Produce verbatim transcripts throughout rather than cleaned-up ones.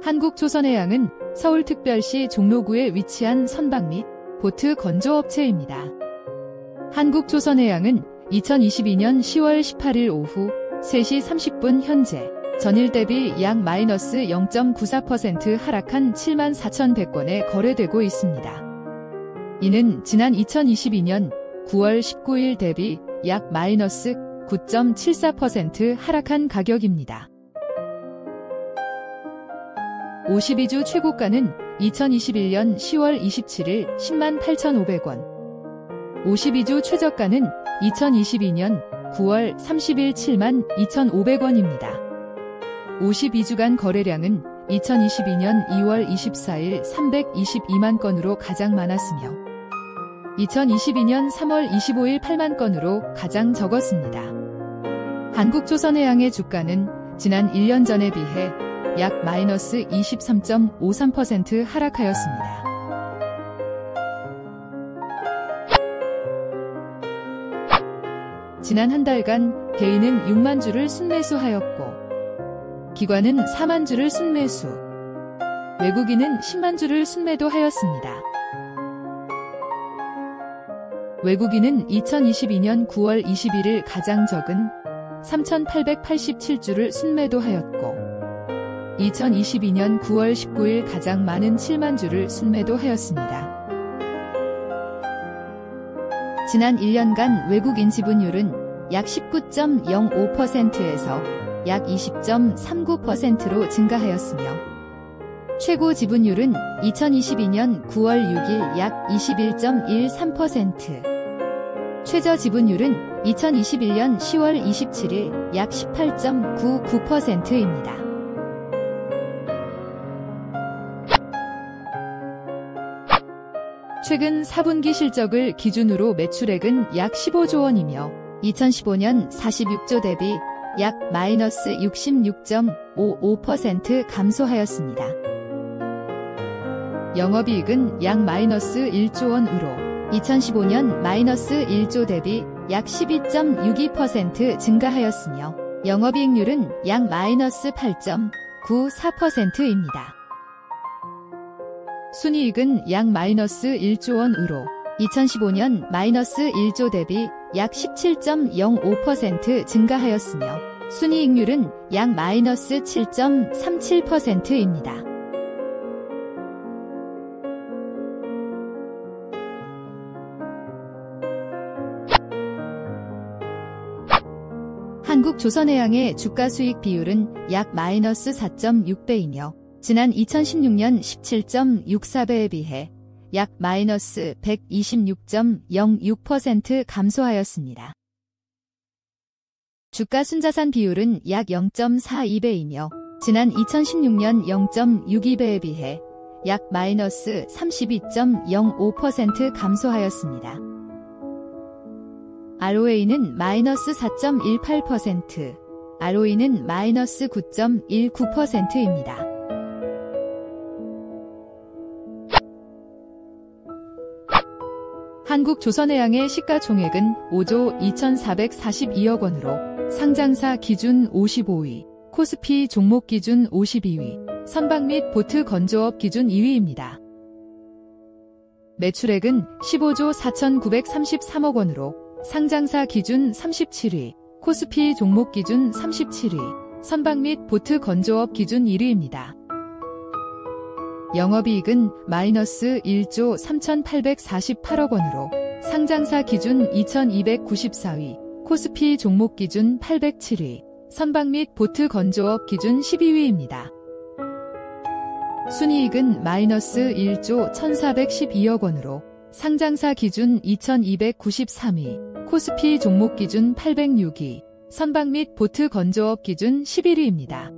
한국조선해양은 서울특별시 종로구에 위치한 선박 및 보트 건조업체입니다. 한국조선해양은 이천이십이년 시월 십팔일 오후 세 시 삼십 분 현재 전일 대비 약 마이너스 영 점 구사 퍼센트 하락한 칠만 사천백 건에 거래되고 있습니다. 이는 지난 이천이십이년 구월 십구일 대비 약 마이너스 구 점 칠사 퍼센트 하락한 가격입니다. 오십이주 최고가는 이천이십일년 시월 이십칠일 십만 팔천오백 원, 오십이주 최저가는 이천이십이년 구월 삼십일 칠만 이천오백 원입니다. 오십이주간 거래량은 이천이십이년 이월 이십사일 삼백이십이만 건으로 가장 많았으며 이천이십이년 삼월 이십오일 팔만 건으로 가장 적었습니다. 한국조선해양의 주가는 지난 일 년 전에 비해 약 마이너스 이십삼 점 오삼 퍼센트 하락하였습니다. 지난 한 달간 개인은 육만 주를 순매수하였고 기관은 사만 주를 순매수, 외국인은 십만 주를 순매도하였습니다. 외국인은 이천이십이년 구월 이십일일 가장 적은 삼천팔백팔십칠 주를 순매도하였고 이천이십이년 구월 십구일 가장 많은 칠만 주를 순매도하였습니다. 지난 일 년간 외국인 지분율은 약 십구 점 영오 퍼센트에서 약 이십 점 삼구 퍼센트로 증가하였으며 최고 지분율은 이천이십이년 구월 육일 약 이십일 점 일삼 퍼센트, 최저 지분율은 이천이십일년 시월 이십칠일 약 십팔 점 구구 퍼센트입니다. 최근 사분기 실적을 기준으로 매출액은 약 십오조 원이며 이천십오년 사십육조 대비 약 마이너스 육십육 점 오오 퍼센트 감소하였습니다. 영업이익은 약 마이너스 일조 원으로 이천십오년 마이너스 일조 대비 약 십이 점 육이 퍼센트 증가하였으며 영업이익률은 약 마이너스 팔 점 구사 퍼센트입니다. 순이익은 약 마이너스 일조 원으로 이천십오년 마이너스 일조 대비 약 십칠 점 영오 퍼센트 증가하였으며 순이익률은 약 마이너스 칠 점 삼칠 퍼센트입니다. 한국조선해양의 주가수익 비율은 약 마이너스 사 점 육 배이며 지난 이천십육년 십칠 점 육사 배에 비해 약 마이너스 백이십육 점 영육 퍼센트 감소하였습니다. 주가 순자산 비율은 약 영 점 사이 배이며 지난 이천십육년 영 점 육이 배에 비해 약 마이너스 삼십이 점 영오 퍼센트 감소하였습니다. 알오에이는 마이너스 사 점 일팔 퍼센트, 알오이는 마이너스 구 점 일구 퍼센트입니다. 한국조선해양의 시가총액은 오조 이천사백사십이억 원으로 상장사 기준 오십오위, 코스피 종목 기준 오십이위, 선박 및 보트 건조업 기준 이위입니다. 매출액은 십오조 사천구백삼십삼억 원으로 상장사 기준 삼십칠위, 코스피 종목 기준 삼십칠위, 선박 및 보트 건조업 기준 일위입니다. 영업이익은 마이너스 일조 삼천팔백사십팔억 원으로 상장사 기준 이천이백구십사위, 코스피 종목 기준 팔백칠위, 선박 및 보트 건조업 기준 십이위입니다. 순이익은 마이너스 일조 천사백십이억 원으로 상장사 기준 이천이백구십삼위, 코스피 종목 기준 팔백육위, 선박 및 보트 건조업 기준 십일위입니다.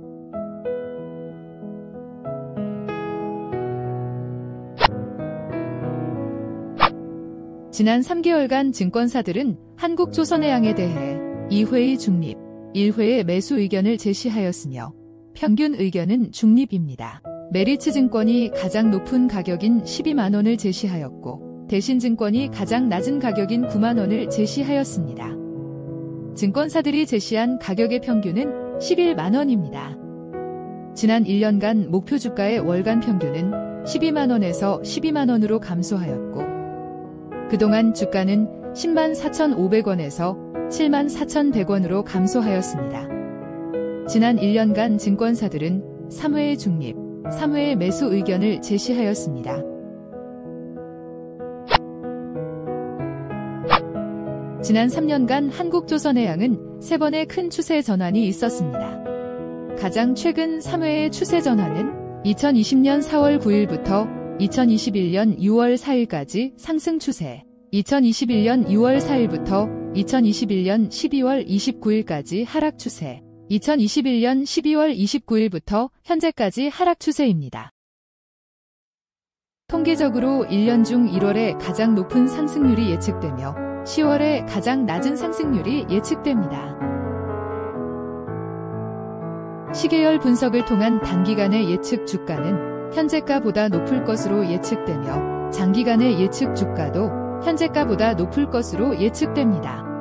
지난 삼 개월간 증권사들은 한국조선해양에 대해 이 회의 중립, 일 회의 매수 의견을 제시하였으며 평균 의견은 중립입니다. 메리츠증권이 가장 높은 가격인 십이만 원을 제시하였고 대신증권이 가장 낮은 가격인 구만 원을 제시하였습니다. 증권사들이 제시한 가격의 평균은 십일만 원입니다. 지난 일 년간 목표 주가의 월간 평균은 십이만 원에서 십이만 원으로 감소하였고, 그동안 주가는 십만 사천오백 원에서 칠만 사천백 원으로 감소하였습니다. 지난 일 년간 증권사들은 삼 회의 중립, 삼 회의 매수 의견을 제시하였습니다. 지난 삼 년간 한국조선해양은 세 번의 큰 추세 전환이 있었습니다. 가장 최근 삼 회의 추세 전환은 이천이십 년 사월 구일부터 이천이십일 년 유월 사일까지 상승 추세, 이천이십일 년 유월 사일부터 이천이십일 년 십이월 이십구일까지 하락 추세, 이천이십일 년 십이월 이십구일부터 현재까지 하락 추세입니다. 통계적으로 일 년 중 일월에 가장 높은 상승률이 예측되며 시월에 가장 낮은 상승률이 예측됩니다. 시계열 분석을 통한 단기간의 예측 주가는 현재가보다 높을 것으로 예측되며 장기간의 예측 주가도 현재가보다 높을 것으로 예측됩니다.